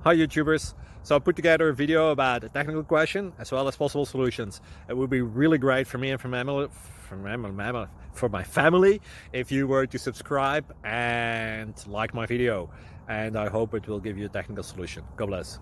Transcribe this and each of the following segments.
Hi YouTubers! So I put together a video about a technical question as well as possible solutions. It would be really great for me and for my family if you were to subscribe and like my video, and I hope it will give you a technical solution. God bless.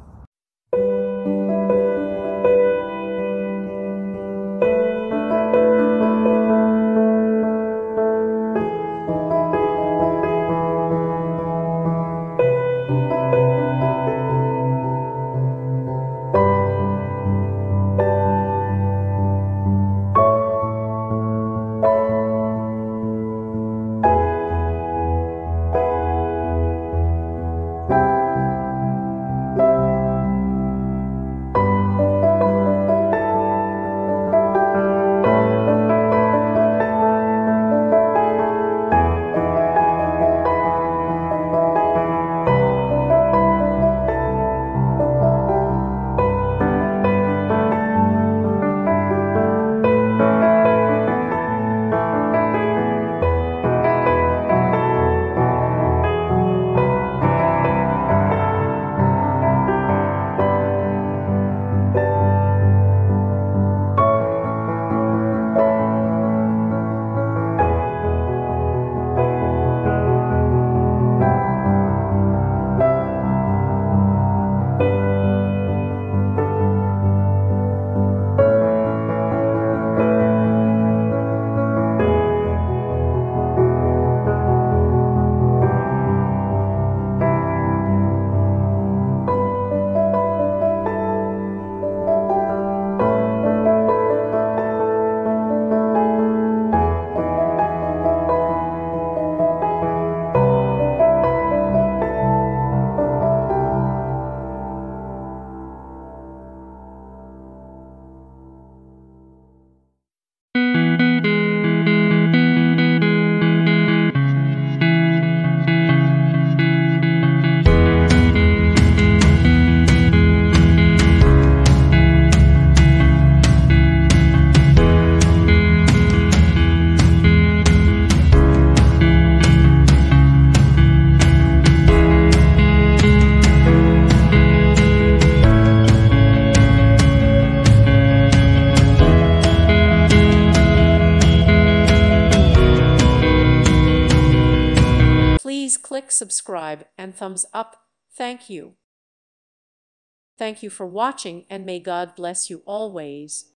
Please click subscribe and thumbs up. Thank you. Thank you for watching, and may God bless you always.